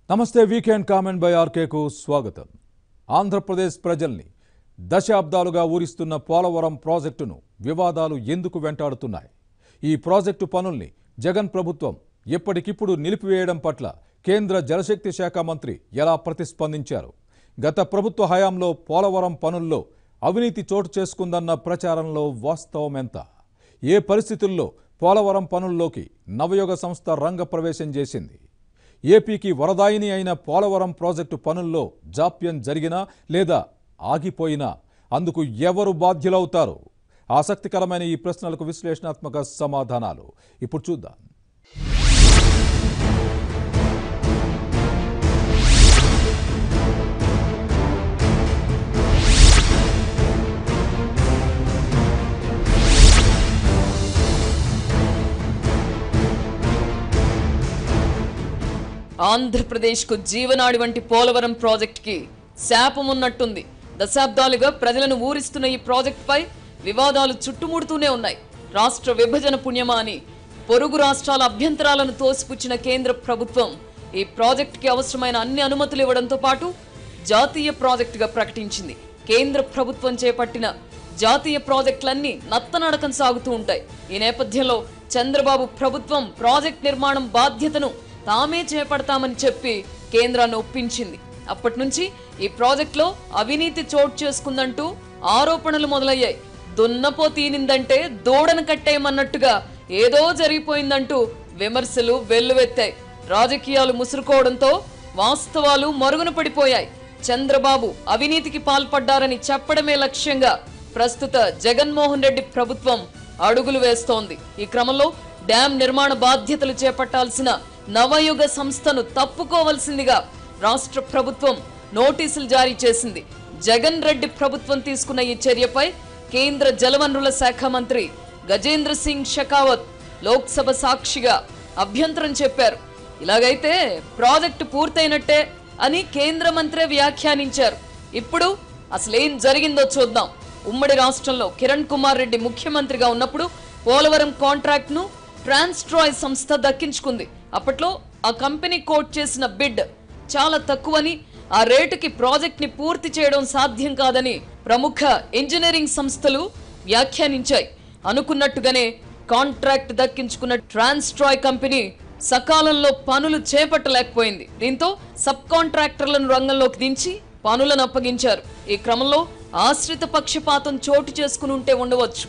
నమస్తే weekend comment by ఆర్కేకు స్వాగతం. ఆంధ్రప్రదేశ్ ప్రజల్ని దశాబ్దాలుగా ఊరిస్తున్న పోలవరం ప్రాజెక్టును వివాదాలు ఎందుకు వెంటాడుతున్నాయి? ఈ ప్రాజెక్టు పనుల్ని జగన్ ప్రభుత్వం ఎప్పటికిప్పుడు నిలిపివేయడం పట్ల కేంద్ర జలశక్తి శాఖ మంత్రి ఎలా ప్రతిస్పందించారు? గత ప్రభుత్వ హయాంలో పోలవరం పనుల్లో అవినీతి చోటు చేసుకుందన్న ప్రచారంలో వాస్తవం ఎంత? ఏ పరిస్థితుల్లో పోలవరం పనుల్లోకి నవయుగ సంస్థ రంగ ప్రవేశం చేసింది? ఏపీకి వరదాయిని అయిన పోలవరం ప్రాజెక్టు పనుల్లో జాప్యం జరిగినా లేదా ఆగిపోయినా అందుకు ఎవరు బాధ్యులవుతారు? ఆసక్తికరమైన ఈ ప్రశ్నలకు విశ్లేషణాత్మక సమాధానాలు ఇప్పుడు చూద్దాం. ఆంధ్రప్రదేశ్కు జీవనాడి వంటి పోలవరం ప్రాజెక్టుకి శాపం ఉన్నట్టుంది. దశాబ్దాలుగా ప్రజలను ఊరిస్తున్న ఈ ప్రాజెక్టుపై వివాదాలు చుట్టుముడుతూనే ఉన్నాయి. రాష్ట్ర విభజన పుణ్యమా అని పొరుగు రాష్ట్రాల అభ్యంతరాలను తోసిపుచ్చిన కేంద్ర ప్రభుత్వం ఈ ప్రాజెక్టుకి అవసరమైన అన్ని అనుమతులు ఇవ్వడంతో పాటు జాతీయ ప్రాజెక్టుగా ప్రకటించింది. కేంద్ర ప్రభుత్వం చేపట్టిన జాతీయ ప్రాజెక్టులన్నీ నత్తనడకం సాగుతూ ఉంటాయి. ఈ నేపథ్యంలో చంద్రబాబు ప్రభుత్వం ప్రాజెక్ట్ నిర్మాణం బాధ్యతను తామే చేపడతామని చెప్పి కేంద్రాన్ని ఒప్పించింది. అప్పటి నుంచి ఈ ప్రాజెక్టులో అవినీతి చోటు చేసుకుందంటూ ఆరోపణలు మొదలయ్యాయి. దున్నపో తీనిందంటే దూడను కట్టేయమన్నట్టుగా ఏదో జరిగిపోయిందంటూ విమర్శలు వెల్లువెత్తాయి. రాజకీయాలు ముసురుకోవడంతో వాస్తవాలు మరుగున పడిపోయాయి. చంద్రబాబు అవినీతికి పాల్పడ్డారని చెప్పడమే లక్ష్యంగా ప్రస్తుత జగన్మోహన్ రెడ్డి ప్రభుత్వం అడుగులు వేస్తోంది. ఈ క్రమంలో డ్యాం నిర్మాణ బాధ్యతలు చేపట్టాల్సిన నవయుగ సంస్థను తప్పుకోవలసిందిగా రాష్ట్ర ప్రభుత్వం నోటీసులు జారీ చేసింది. జగన్ రెడ్డి ప్రభుత్వం తీసుకున్న ఈ చర్యపై కేంద్ర జలవనరుల శాఖ మంత్రి గజేంద్ర సింగ్ షెకావత్ లోక్సభ సాక్షిగా అభ్యంతరం చెప్పారు. ఇలాగైతే ప్రాజెక్టు పూర్తయినట్టే అని కేంద్ర మంత్రి వ్యాఖ్యానించారు. ఇప్పుడు అసలేం జరిగిందో చూద్దాం. ఉమ్మడి రాష్ట్రంలో కిరణ్ కుమార్ రెడ్డి ముఖ్యమంత్రిగా ఉన్నప్పుడు పోలవరం కాంట్రాక్ట్ ను ట్రాన్స్ట్రాయ్ సంస్థ దక్కించుకుంది. అప్పట్లో ఆ కంపెనీ కోట్ చేసిన బిడ్ చాలా తక్కువని, ఆ రేటుకి ప్రాజెక్ట్ ని పూర్తి చేయడం సాధ్యం కాదని ప్రముఖ ఇంజనీరింగ్ సంస్థలు వ్యాఖ్యానించాయి. అనుకున్నట్టుగానే కాంట్రాక్ట్ దక్కించుకున్న ట్రాన్స్ట్రాయ్ కంపెనీ సకాలంలో పనులు చేపట్టలేకపోయింది. దీంతో సబ్ కాంట్రాక్టర్లను రంగంలోకి దించి పనులను అప్పగించారు. ఈ క్రమంలో ఆశ్రిత పక్షపాతం చోటు చేసుకుని ఉంటే ఉండవచ్చు.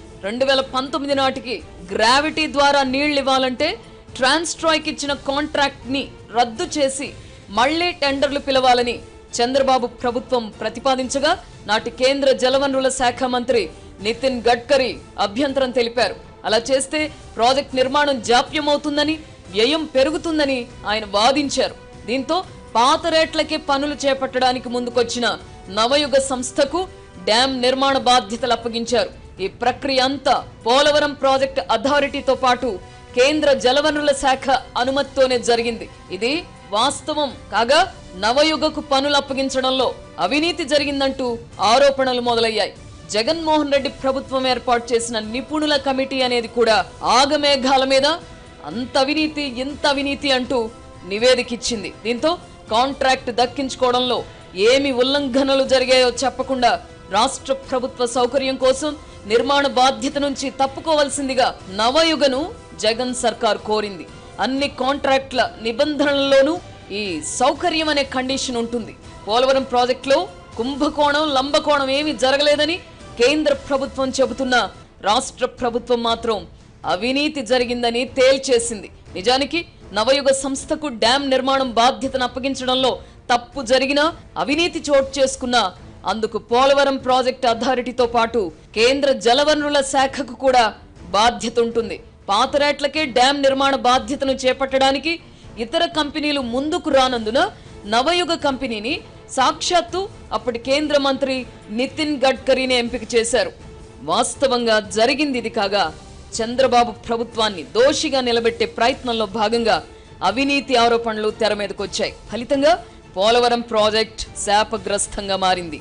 2019 నాటికి గ్రావిటీ ద్వారా నీళ్లు ఇవ్వాలంటే ట్రాన్స్ట్రాయ్కి ఇచ్చిన కాంట్రాక్ట్ ని రద్దు చేసి మళ్లీ టెండర్లు పిలవాలని చంద్రబాబు ప్రభుత్వం ప్రతిపాదించగా నాటి కేంద్ర జలవనరుల శాఖ మంత్రి నితిన్ గడ్కరీ అభ్యంతరం తెలిపారు. అలా చేస్తే ప్రాజెక్ట్ నిర్మాణం జాప్యమవుతుందని, వ్యయం పెరుగుతుందని ఆయన వాదించారు. దీంతో పాత రేట్లకే పనులు చేపట్టడానికి ముందుకొచ్చిన నవయుగ సంస్థకు డ్యాం నిర్మాణ బాధ్యతలు అప్పగించారు. ఈ ప్రక్రియ అంతా పోలవరం ప్రాజెక్ట్ అథారిటీతో పాటు కేంద్ర జలవనరుల శాఖ అనుమతితోనే జరిగింది. ఇది వాస్తవం కాగా నవయుగకు పనులు అప్పగించడంలో అవినీతి జరిగిందంటూ ఆరోపణలు మొదలయ్యాయి. జగన్మోహన్ రెడ్డి ప్రభుత్వం ఏర్పాటు చేసిన నిపుణుల కమిటీ అనేది కూడా ఆగమేఘాల మీద అంత అవినీతి ఇంత అవినీతి అంటూ నివేదికిచ్చింది. దీంతో కాంట్రాక్ట్ దక్కించుకోవడంలో ఏమి ఉల్లంఘనలు జరిగాయో చెప్పకుండా రాష్ట్ర ప్రభుత్వ సౌకర్యం కోసం నిర్మాణ బాధ్యత నుంచి తప్పుకోవాల్సిందిగా నవయుగను జగన్ సర్కార్ కోరింది. అన్ని కాంట్రాక్ట్ల నిబంధనల్లోనూ ఈ సౌకర్యం అనే కండిషన్ ఉంటుంది. పోలవరం ప్రాజెక్టులో కుంభకోణం లంబకోణం ఏమీ జరగలేదని కేంద్ర ప్రభుత్వం చెబుతున్నా రాష్ట్ర ప్రభుత్వం మాత్రం అవినీతి జరిగిందని తేల్చేసింది. నిజానికి నవయుగ సంస్థకు డ్యాం నిర్మాణం బాధ్యతను అప్పగించడంలో తప్పు జరిగినా, అవినీతి చోటు చేసుకున్నా అందుకు పోలవరం ప్రాజెక్ట్ అథారిటీతో పాటు కేంద్ర జలవనరుల శాఖకు కూడా బాధ్యత ఉంటుంది. పాత రేట్లకే డ్యాం నిర్మాణ బాధ్యతను చేపట్టడానికి ఇతర కంపెనీలు ముందుకు రానందున నవయుగ కంపెనీని సాక్షాత్తు అప్పటి కేంద్ర మంత్రి నితిన్ గడ్కరీని ఎంపిక చేశారు. వాస్తవంగా జరిగింది ఇది కాగా చంద్రబాబు ప్రభుత్వాన్ని దోషిగా నిలబెట్టే ప్రయత్నంలో భాగంగా అవినీతి ఆరోపణలు తెర మీదకొచ్చాయి. ఫలితంగా పోలవరం ప్రాజెక్ట్ శాపగ్రస్తంగా మారింది.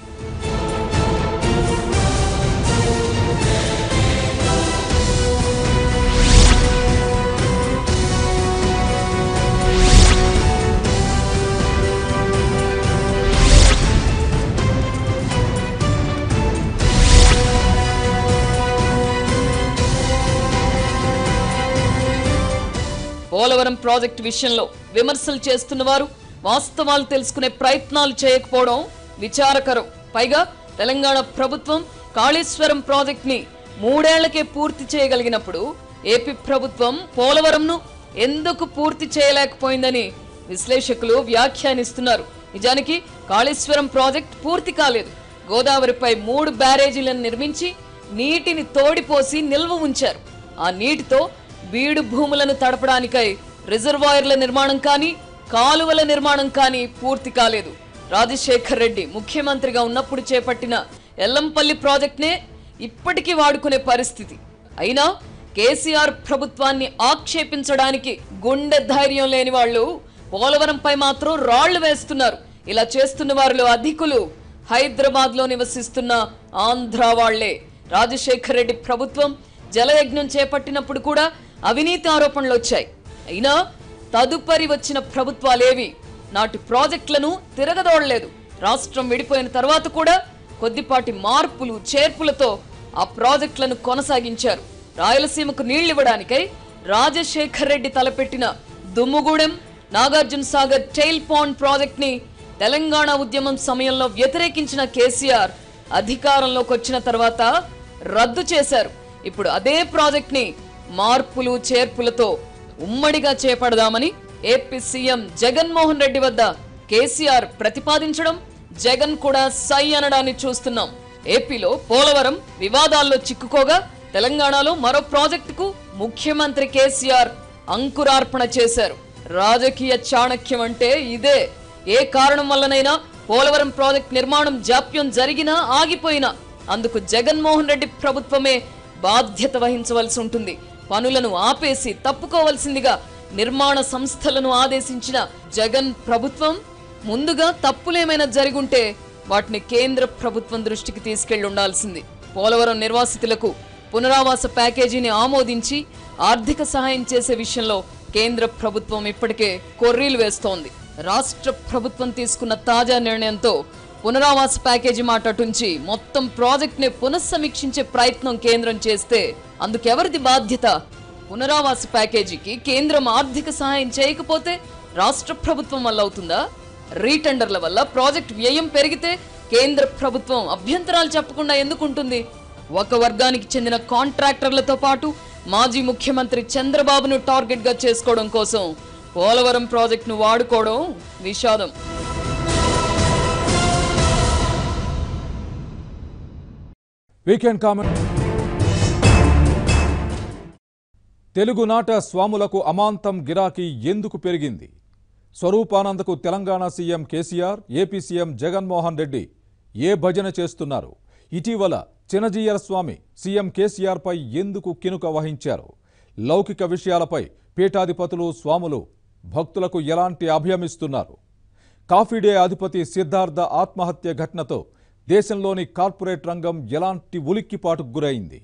పోలవరం ప్రాజెక్టు విషయంలో విమర్శలు చేస్తున్న వారు వాస్తవాలు తెలుసుకునే ప్రయత్నాలు చేయకపోవడం విచారకరం. పైగా తెలంగాణ ప్రభుత్వం కాళేశ్వరం ప్రాజెక్టుని 3 ఏళ్లకే పూర్తి చేయగలిగినప్పుడు ఏపీ ప్రభుత్వం పోలవరంను ఎందుకు పూర్తి చేయలేకపోయిందని విశ్లేషకులు వ్యాఖ్యానిస్తున్నారు. నిజానికి కాళేశ్వరం ప్రాజెక్ట్ పూర్తి కాలేదు. గోదావరిపై 3 బ్యారేజీలను నిర్మించి నీటిని తోడిపోసి నిల్వ ఉంచారు. ఆ నీటితో బీడు భూములను తడపడానికై రిజర్వాయర్ల నిర్మాణం కానీ కాలువల నిర్మాణం కానీ పూర్తి కాలేదు. రాజశేఖర్ రెడ్డి ముఖ్యమంత్రిగా ఉన్నప్పుడు చేపట్టిన ఎల్లంపల్లి ప్రాజెక్ట్నే ఇప్పటికీ వాడుకునే పరిస్థితి. అయినా కేసీఆర్ ప్రభుత్వాన్ని ఆక్షేపించడానికి గుండె ధైర్యం లేని వాళ్ళు పోలవరంపై మాత్రం రాళ్లు వేస్తున్నారు. ఇలా చేస్తున్న వారిలో అధికులు హైదరాబాద్ లో నివసిస్తున్న ఆంధ్ర వాళ్లే. రాజశేఖర్ రెడ్డి ప్రభుత్వం జలయజ్ఞం చేపట్టినప్పుడు కూడా అవినీతి ఆరోపణలు వచ్చాయి. అయినా తదుపరి వచ్చిన ప్రభుత్వాలేవి నాటి ప్రాజెక్టులను తిరగదోడలేదు. రాష్ట్రం విడిపోయిన తర్వాత కూడా కొద్దిపాటి మార్పులు చేర్పులతో ఆ ప్రాజెక్టులను కొనసాగించారు. రాయలసీమకు నీళ్లివ్వడానికై రాజశేఖర్ రెడ్డి తలపెట్టిన Dummugudem, Nagarjuna Sagar tail pond project ని తెలంగాణ ఉద్యమం సమయంలో వ్యతిరేకించిన కేసీఆర్ అధికారంలోకి వచ్చిన తర్వాత రద్దు చేశారు. ఇప్పుడు అదే ప్రాజెక్ట్ ని మార్పులు చేర్పులతో ఉమ్మడిగా చేపడదామని ఏపీ సీఎం జగన్మోహన్ రెడ్డి వద్ద కేసీఆర్ ప్రతిపాదించడం, జగన్ కూడా సై అనడాన్ని చూస్తున్నాం. ఏపీలో పోలవరం వివాదాల్లో చిక్కుకోగా తెలంగాణలో మరో ప్రాజెక్టుకు ముఖ్యమంత్రి కేసీఆర్ అంకురార్పణ చేశారు. రాజకీయ చాణక్యం అంటే ఇదే. ఏ కారణం వల్లనైనా పోలవరం ప్రాజెక్ట్ నిర్మాణం జాప్యం జరిగినా ఆగిపోయినా అందుకు జగన్మోహన్ రెడ్డి ప్రభుత్వమే బాధ్యత వహించవలసి ఉంటుంది. పనులను ఆపేసి తప్పుకోవలసిందిగా నిర్మాణ సంస్థలను ఆదేశించిన జగన్ ప్రభుత్వం ముందుగా తప్పులేమైనా జరిగుంటే వాటిని కేంద్ర ప్రభుత్వం దృష్టికి తీసుకెళ్లి ఉండాల్సింది. పోలవరం నిర్వాసితులకు పునరావాస ప్యాకేజీని ఆమోదించి ఆర్థిక సహాయం చేసే విషయంలో కేంద్ర ప్రభుత్వం ఇప్పటికే కొర్రీలు వేస్తోంది. రాష్ట్ర ప్రభుత్వం తీసుకున్న తాజా నిర్ణయంతో పునరావాస ప్యాకేజీ మాటటుంచి మొత్తం ప్రాజెక్ట్ ని పునఃసమీక్షించే ప్రయత్నం కేంద్రం చేస్తే అందుకెవరిది బాధ్యత? పునరావాస ప్యాకేజీకి కేంద్రం ఆర్థిక సహాయం చేయకపోతే రాష్ట్ర ప్రభుత్వం వల్ల అవుతుందా? రీటెండర్ల వల్ల ప్రాజెక్ట్ వ్యయం పెరిగితే కేంద్ర ప్రభుత్వం అభ్యంతరాలు చెప్పకుండా ఎందుకుంటుంది? ఒక వర్గానికి చెందిన కాంట్రాక్టర్లతో పాటు మాజీ ముఖ్యమంత్రి చంద్రబాబును టార్గెట్ గా చేసుకోవడం కోసం పోలవరం ప్రాజెక్టును వాడుకోవడం విషాదం. Weekend comment. తెలుగునాట స్వాములకు అమాంతం గిరాకీ ఎందుకు పెరిగింది? స్వరూపానందకు Telangana CM KCR, AP CM Jaganmohan Reddy ఏ భజన చేస్తున్నారు? ఇటీవల చినజీయర స్వామి సీఎం కేసీఆర్ పై ఎందుకు కినుక వహించారు? లౌకిక విషయాలపై పీఠాధిపతులు, స్వాములు భక్తులకు ఎలాంటి అభయమిస్తున్నారు? కాఫీ డే అధిపతి సిద్ధార్థ ఆత్మహత్య ఘటనతో దేశంలోని కార్పొరేట్ రంగం ఎలాంటి ఉలిక్కిపాటుకు గురైంది?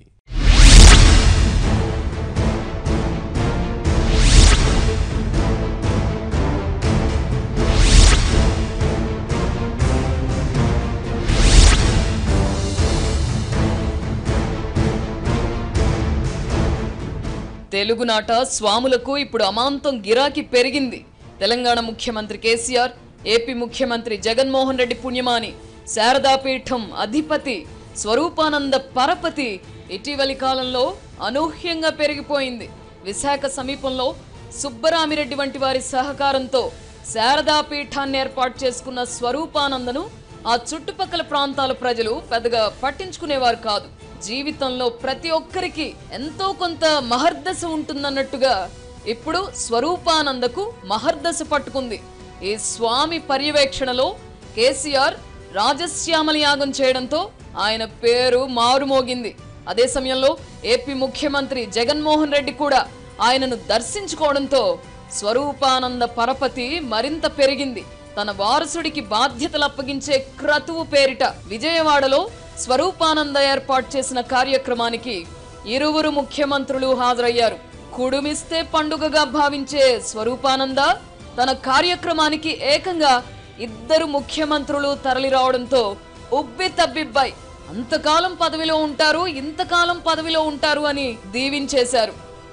తెలుగునాట స్వాములకు ఇప్పుడు అమాంతం గిరాకీ పెరిగింది. తెలంగాణ ముఖ్యమంత్రి కేసీఆర్, ఏపీ ముఖ్యమంత్రి జగన్మోహన్ రెడ్డి పుణ్యమాని శారదాపీఠం అధిపతి స్వరూపానంద పరపతి ఇటీవలి కాలంలో అనూహ్యంగా పెరిగిపోయింది. విశాఖ సమీపంలో సుబ్బరామిరెడ్డి వంటి వారి సహకారంతో శారదాపీఠాన్ని ఏర్పాటు చేసుకున్న స్వరూపానందను ఆ చుట్టుపక్కల ప్రాంతాల ప్రజలు పెద్దగా పట్టించుకునేవారు కాదు. జీవితంలో ప్రతి ఒక్కరికి ఎంతో కొంత మహర్దశ ఉంటుందన్నట్టుగా ఇప్పుడు స్వరూపానందకు మహర్దశ పట్టుకుంది. ఈ స్వామి పర్యవేక్షణలో కేసీఆర్ రాజశ్యామల యాగం చేయడంతో ఆయన పేరు మారుమోగింది. అదే సమయంలో ఏపీ ముఖ్యమంత్రి జగన్మోహన్ రెడ్డి కూడా ఆయనను దర్శించుకోవడంతో స్వరూపానంద పరపతి మరింత పెరిగింది. తన వారసుడికి బాధ్యతలు అప్పగించే క్రతువు పేరిట విజయవాడలో స్వరూపానంద ఏర్పాటు చేసిన కార్యక్రమానికి ఇరువురు ముఖ్యమంత్రులు హాజరయ్యారు. కుడుమిస్తే పండుగగా భావించే స్వరూపానంద తన కార్యక్రమానికి ఏకంగా 2 ముఖ్యమంత్రులు తరలి రావడంతో ఉబ్బి తబ్బిబ్బాయి. అంతకాలం పదవిలో ఉంటారు, ఇంతకాలం పదవిలో ఉంటారు అని దీవించేశారు.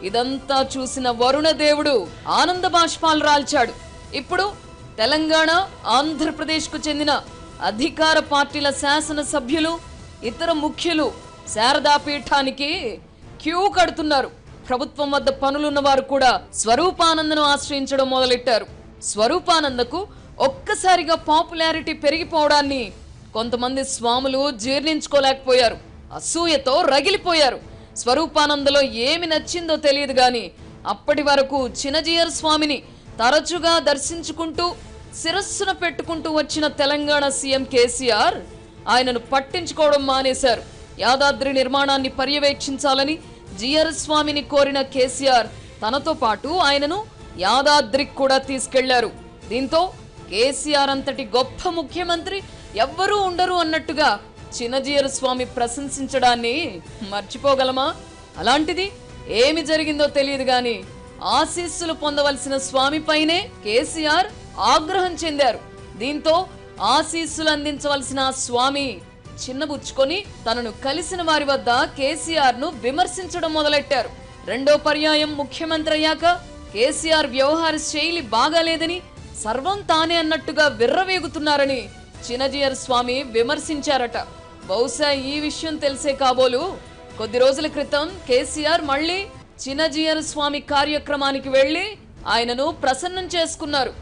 ఇదంతా చూసిన వరుణదేవుడు ఆనంద బాష్పాలు రాల్చాడు. ఇప్పుడు తెలంగాణ, ఆంధ్రప్రదేశ్కు చెందిన అధికార పార్టీల శాసనసభ్యులు, ఇతర ముఖ్యులు శారదా పీఠానికి క్యూ కడుతున్నారు. ప్రభుత్వం వద్ద పనులున్న వారు కూడా స్వరూపానందను ఆశ్రయించడం మొదలెట్టారు. స్వరూపానందకు ఒక్కసారిగా పాపులారిటీ పెరిగిపోవడాన్ని కొంతమంది స్వాములు జీర్ణించుకోలేకపోయారు. అసూయతో రగిలిపోయారు. స్వరూపానందలో ఏమి నచ్చిందో తెలియదు గాని అప్పటి వరకు చినజీయర్ స్వామిని తరచుగా దర్శించుకుంటూ శిరస్సున పెట్టుకుంటూ వచ్చిన తెలంగాణ సీఎం కేసీఆర్ ఆయనను పట్టించుకోవడం మానేశారు. యాదాద్రి నిర్మాణాన్ని పర్యవేక్షించాలని జీయర్ స్వామిని కోరిన కేసీఆర్ తనతో పాటు ఆయనను యాదాద్రికి కూడా తీసుకెళ్లారు. దీంతో కేసీఆర్ అంతటి గొప్ప ముఖ్యమంత్రి ఎవ్వరూ ఉండరు అన్నట్టుగా చినజీయర్ స్వామి ప్రశంసించడాన్ని మర్చిపోగలమా? అలాంటిది ఏమి జరిగిందో తెలియదు గాని ఆశీస్సులు పొందవలసిన స్వామిపైనే కేసీఆర్ ఆగ్రహం చెందారు. దీంతో ఆశీస్సులు అందించవలసిన స్వామి చిన్నబుచ్చుకొని తనను కలిసిన వారి వద్ద కేసీఆర్ ను విమర్శించడం మొదలెట్టారు. రెండో పర్యాయం ముఖ్యమంత్రి అయ్యాక కేసీఆర్ వ్యవహార శైలి బాగాలేదని, సర్వం తానే అన్నట్టుగా విర్రవేగుతున్నారని చినజీయర్ స్వామి విమర్శించారట. బహుశా ఈ విషయం తెలిసే కాబోలు కొద్ది రోజుల క్రితం కేసీఆర్ మళ్ళీ చినజీయర్ స్వామి కార్యక్రమానికి వెళ్లి ఆయనను ప్రసన్నం చేసుకున్నారు.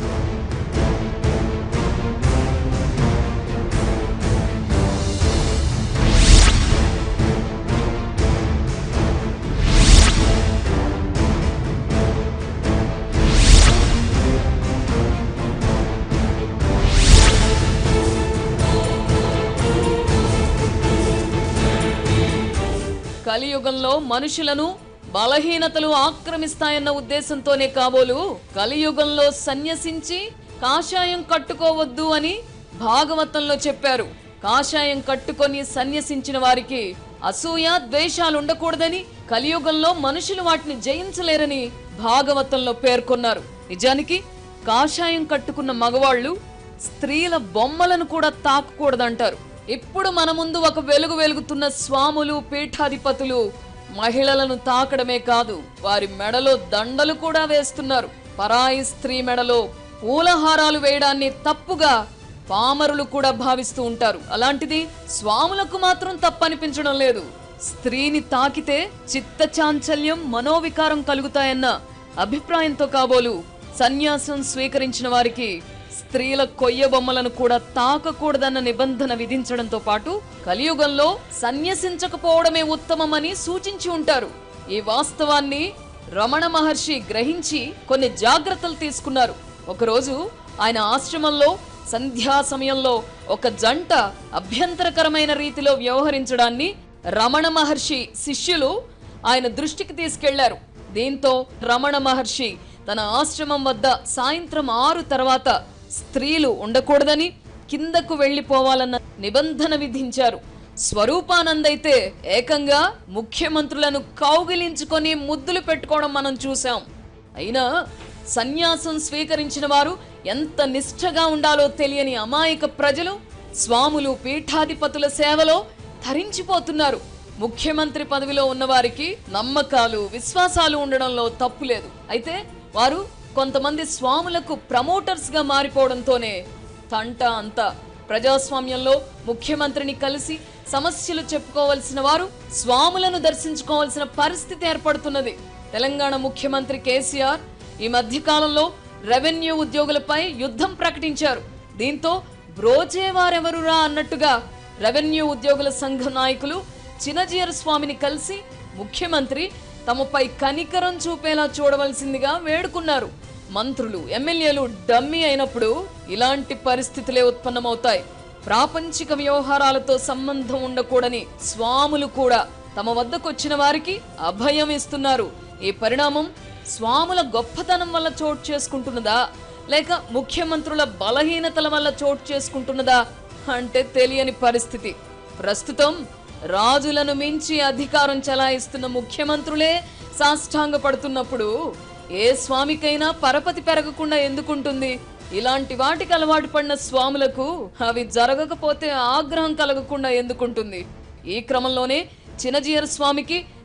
కలియుగంలో మనుషులను బలహీనతలు ఆక్రమిస్తాయన్న ఉద్దేశంతోనే కాబోలు కలియుగంలో సన్యసించి కాషాయం కట్టుకోవద్దు అని భాగవతంలో చెప్పారు. కాషాయం కట్టుకొని సన్యసించిన వారికి అసూయ, ద్వేషాలు ఉండకూడదని, కలియుగంలో మనుషులు వాటిని జయించలేరని భాగవతంలో పేర్కొన్నారు. నిజానికి కాషాయం కట్టుకున్న మగవాళ్లు స్త్రీల బొమ్మలను కూడా తాకకూడదంటారు. ఇప్పుడు మన ముందు ఒక వెలుగు వెలుగుతున్న స్వాములు, పీఠాధిపతులు మహిళలను తాకడమే కాదు, వారి మెడలో దండలు కూడా వేస్తున్నారు. పరాయి స్త్రీ మెడలో పూలహారాలు వేయడాన్ని తప్పుగా పామరులు కూడా భావిస్తూ ఉంటారు. అలాంటిది స్వాములకు మాత్రం తప్పనిపించడం లేదు. స్త్రీని తాకితే చిత్త చాంచల్యం, మనోవికారం కలుగుతాయన్న అభిప్రాయంతో కాబోలు సన్యాసం స్వీకరించిన వారికి స్త్రీల కొయ్య బొమ్మలను కూడా తాకకూడదన్న నిబంధన విధించడంతో పాటు కలియుగంలో సన్యసించకపోవడమే ఉత్తమమని సూచించి ఉంటారు. ఈ వాస్తవాన్ని రమణ మహర్షి గ్రహించి కొన్ని జాగ్రత్తలు తీసుకున్నారు. ఒకరోజు ఆయన ఆశ్రమంలో సంధ్యా సమయంలో ఒక జంట అభ్యంతరకరమైన రీతిలో వ్యవహరించడాన్ని రమణ మహర్షి శిష్యులు ఆయన దృష్టికి తీసుకెళ్లారు. దీంతో రమణ మహర్షి తన ఆశ్రమం వద్ద సాయంత్రం 6 తర్వాత స్త్రీలు ఉండకూడదని, కిందకు వెళ్లిపోవాలన్న నిబంధన విధించారు. స్వరూపానందైతే ఏకంగా ముఖ్యమంత్రులను కౌగిలించుకొని ముద్దులు పెట్టుకోవడం మనం చూసాం. అయినా సన్యాసం స్వీకరించిన వారు ఎంత నిష్ఠగా ఉండాలో తెలియని అమాయక ప్రజలు స్వాములు, పీఠాధిపతుల సేవలో ధరించిపోతున్నారు. ముఖ్యమంత్రి పదవిలో ఉన్నవారికి నమ్మకాలు, విశ్వాసాలు ఉండడంలో తప్పు లేదు. అయితే వారు కొంతమంది స్వాములకు ప్రమోటర్స్ గా మారిపోవడంతోనే తంట అంతా. ప్రజాస్వామ్యంలో ముఖ్యమంత్రిని కలిసి సమస్యలు చెప్పుకోవలసిన వారు స్వాములను దర్శించుకోవాల్సిన పరిస్థితి ఏర్పడుతున్నది. తెలంగాణ ముఖ్యమంత్రి కేసీఆర్ ఈ మధ్య కాలంలో రెవెన్యూ ఉద్యోగులపై యుద్ధం ప్రకటించారు. దీంతో బ్రోచేవారెవరురా అన్నట్టుగా రెవెన్యూ ఉద్యోగుల సంఘ నాయకులు చినజీయర్ స్వామిని కలిసి ముఖ్యమంత్రి తమపై కనికరం చూపేలా చూడవలసిందిగా వేడుకున్నారు. మంత్రులు, ఎమ్మెల్యేలు డమ్మీ అయినప్పుడు ఇలాంటి పరిస్థితులే ఉత్పన్నమవుతాయి. ప్రాపంచిక వ్యవహారాలతో సంబంధం ఉండకూడని స్వాములు కూడా తమ వద్దకొచ్చిన వారికి అభయం ఇస్తున్నారు. ఈ పరిణామం స్వాముల గొప్పతనం వల్ల చోటు చేసుకుంటున్నదా, లేక ముఖ్యమంత్రుల బలహీనతల వల్ల చోటు చేసుకుంటున్నదా అంటే తెలియని పరిస్థితి. ప్రస్తుతం రాజులను మించి అధికారం చెలాయిస్తున్న ముఖ్యమంత్రులే సాష్టాంగ పడుతున్నప్పుడు ఏ స్వామికైనా పరపతి పెరగకుండా ఎందుకుంటుంది? ఇలాంటి వాటికి అలవాటు పడిన స్వాములకు అవి జరగకపోతే ఆగ్రహం కలగకుండా ఎందుకుంటుంది? ఈ క్రమంలోనే చినజీయర్ స్వామికి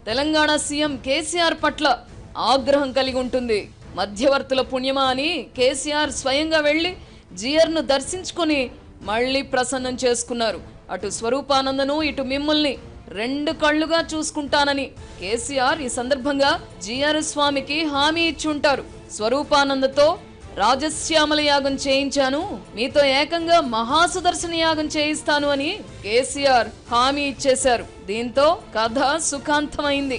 తెలంగాణ సీఎం కేసీఆర్ పట్ల ఆగ్రహం కలిగి ఉంటుంది. మధ్యవర్తుల పుణ్యమా అని కేసీఆర్ స్వయంగా వెళ్లి జిఆర్ను దర్శించుకొని మళ్లీ ప్రసన్నం చేసుకున్నారు. అటు స్వరూపానందను ఇటు మిమ్మల్ని 2 కళ్లుగా చూసుకుంటానని కేసీఆర్ ఈ సందర్భంగా జిఆర్ స్వామికి హామీ ఇచ్చి ఉంటారు. స్వరూపానందతో రాజశ్యామల యాగం చేయించాను, మీతో ఏకంగా మహాసుదర్శన యాగం చేయిస్తాను అని కేసీఆర్ హామీ ఇచ్చేశారు. దీంతో కథ సుఖాంతమైంది.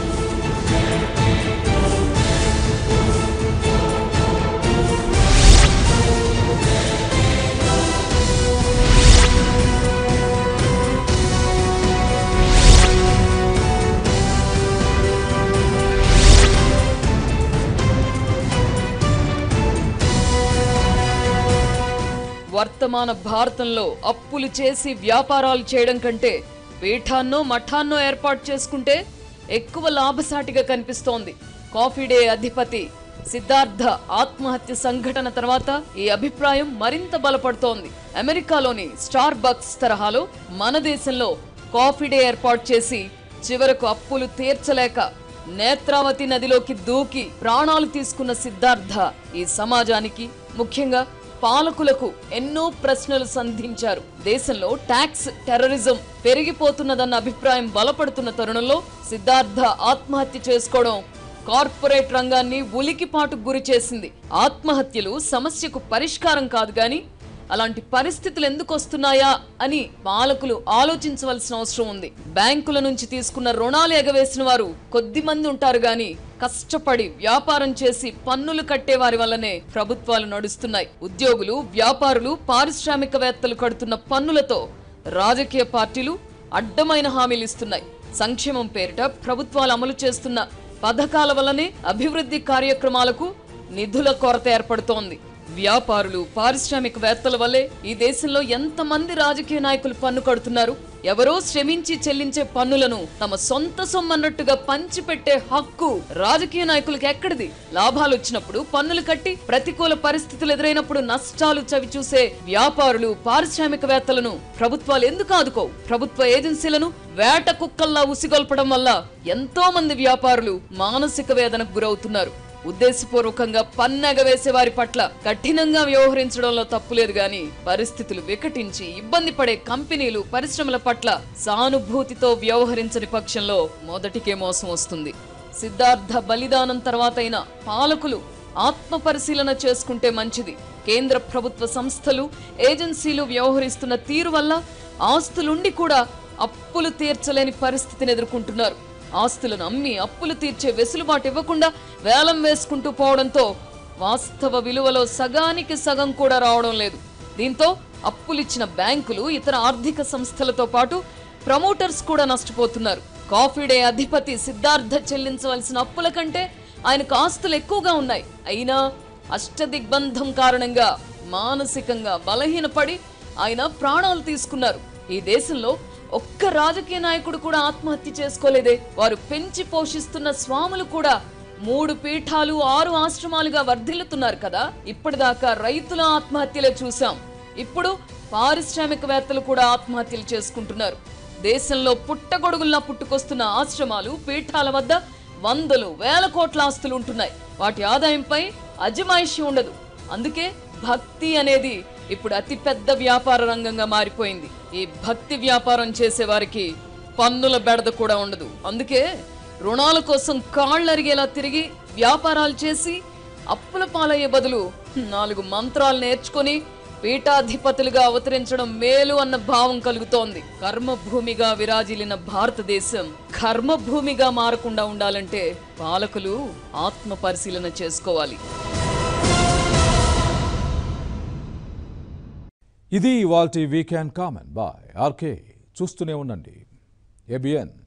వర్తమాన భారతంలో అప్పులు చేసి వ్యాపారాలు చేయడం కంటే పీఠాన్నో మఠాన్నో ఏర్పాటు చేసుకుంటే ఎక్కువ లాభసాటిగా కనిపిస్తోంది. కాఫీ డే అధిపతి సిద్ధార్థ ఆత్మహత్య సంఘటన తర్వాత ఈ అభిప్రాయం మరింత బలపడుతోంది. అమెరికాలోని స్టార్ బక్స్ తరహాలో మన దేశంలో కాఫీ డే ఏర్పాటు చేసి చివరకు అప్పులు తీర్చలేక నేత్రావతి నదిలోకి దూకి ప్రాణాలు తీసుకున్న సిద్ధార్థ ఈ సమాజానికి, ముఖ్యంగా పాలకులకు ఎన్నో ప్రశ్నలు సంధించారు. దేశంలో ట్యాక్స్ టెర్రరిజం పెరిగిపోతున్నదన్న అభిప్రాయం బలపడుతున్న తరుణంలో సిద్ధార్థ ఆత్మహత్య చేసుకోవడం కార్పొరేట్ రంగాన్ని ఉలికిపాటుకు గురి చేసింది. ఆత్మహత్యలు సమస్యకు పరిష్కారం కాదు గాని అలాంటి పరిస్థితులు ఎందుకు వస్తున్నాయా అని పాలకులు ఆలోచించవలసిన అవసరం ఉంది. బ్యాంకుల నుంచి తీసుకున్న రుణాలు ఎగవేసిన వారు కొద్ది మంది ఉంటారు గాని కష్టపడి వ్యాపారం చేసి పన్నులు కట్టే వారి వల్లనే ప్రభుత్వాలు నడుస్తున్నాయి. ఉద్యోగులు, వ్యాపారులు, పారిశ్రామికవేత్తలు కడుతున్న పన్నులతో రాజకీయ పార్టీలు అడ్డమైన హామీలు ఇస్తున్నాయి. సంక్షేమం పేరిట ప్రభుత్వాలు అమలు చేస్తున్న పథకాల వల్లనే అభివృద్ధి కార్యక్రమాలకు నిధుల కొరత ఏర్పడుతోంది. వ్యాపారులు, పారిశ్రామికవేత్తల వల్లే ఈ దేశంలో ఎంతమంది రాజకీయ నాయకులు పన్ను కడుతున్నారు? ఎవరో శ్రమించి చెల్లించే పన్నులను తమ సొంత సొమ్మన్నట్టుగా పంచిపెట్టే హక్కు రాజకీయ నాయకులకు ఎక్కడిది? లాభాలు వచ్చినప్పుడు పన్నులు కట్టి, ప్రతికూల పరిస్థితులు ఎదురైనప్పుడు నష్టాలు చవిచూసే వ్యాపారులు, పారిశ్రామికవేత్తలను ప్రభుత్వాలు ఎందుకు ఆదుకోవు? ప్రభుత్వ ఏజెన్సీలను వేట కుక్కల్లా ఉసిగొల్పడం వల్ల ఎంతో మంది వ్యాపారులు మానసిక వేదనకు గురవుతున్నారు. ఉద్దేశపూర్వకంగా పన్నెగవేసే వారి పట్ల కఠినంగా వ్యవహరించడంలో తప్పులేదు గాని పరిస్థితులు వికటించి ఇబ్బంది పడే కంపెనీలు, పరిశ్రమల పట్ల సానుభూతితో వ్యవహరించని పక్షంలో మొదటికే మోసం వస్తుంది. సిద్ధార్థ బలిదానం తర్వాతైనా పాలకులు ఆత్మ పరిశీలన చేసుకుంటే మంచిది. కేంద్ర ప్రభుత్వ సంస్థలు, ఏజెన్సీలు వ్యవహరిస్తున్న తీరు వల్ల ఆస్తులుండి కూడా అప్పులు తీర్చలేని పరిస్థితిని ఎదుర్కొంటున్నారు. ఆస్తులను అమ్మి అప్పులు తీర్చే వెసులుబాటు ఇవ్వకుండా వేలం వేసుకుంటూ పోవడంతో వాస్తవ విలువలో సగానికి సగం కూడా రావడం లేదు. దీంతో అప్పులిచ్చిన బ్యాంకులు, ఇతర ఆర్థిక సంస్థలతో పాటు ప్రమోటర్స్ కూడా నష్టపోతున్నారు. కాఫీ డే అధిపతి సిద్ధార్థ చెల్లించవలసిన అప్పుల కంటే ఆయనకు ఆస్తులు ఎక్కువగా ఉన్నాయి. అయినా అష్టదిగ్బంధం కారణంగా మానసికంగా బలహీనపడి ఆయన ప్రాణాలు తీసుకున్నారు. ఈ దేశంలో ఒక్క రాజకీయ నాయకుడు కూడా ఆత్మహత్య చేసుకోలేదే. వారు పెంచి పోషిస్తున్న స్వాములు కూడా 3 పీఠాలు, 6 ఆశ్రమాలుగా వర్ధిల్లుతున్నారు కదా. ఇప్పటిదాకా రైతుల ఆత్మహత్యలే చూశాం. ఇప్పుడు పారిశ్రామికవేత్తలు కూడా ఆత్మహత్యలు చేసుకుంటున్నారు. దేశంలో పుట్టగొడుగుల్లా పుట్టుకొస్తున్న ఆశ్రమాలు, పీఠాల వద్ద వందలు, వేల కోట్ల ఆస్తులు ఉంటున్నాయి. వాటి ఆదాయంపై అజమాయిషీ ఉండదు. అందుకే భక్తి అనేది ఇప్పుడు అతిపెద్ద వ్యాపార రంగంగా మారిపోయింది. ఈ భక్తి వ్యాపారం చేసే వారికి పన్నుల బెడద కూడా ఉండదు. అందుకే రుణాల కోసం కాళ్ళరిగేలా తిరిగి వ్యాపారాలు చేసి అప్పుల పాలయ్యే బదులు 4 మంత్రాలు నేర్చుకొని పీఠాధిపతులుగా అవతరించడం మేలు అన్న భావం కలుగుతోంది. కర్మభూమిగా విరాజిల్లిన భారతదేశం కర్మభూమిగా మారకుండా ఉండాలంటే పాలకులు ఆత్మ పరిశీలన చేసుకోవాలి. ఇది ఇవాల్టి వీకెండ్ కామెంట్ బై ఆర్కే. చూస్తూనే ఉండండి ABN.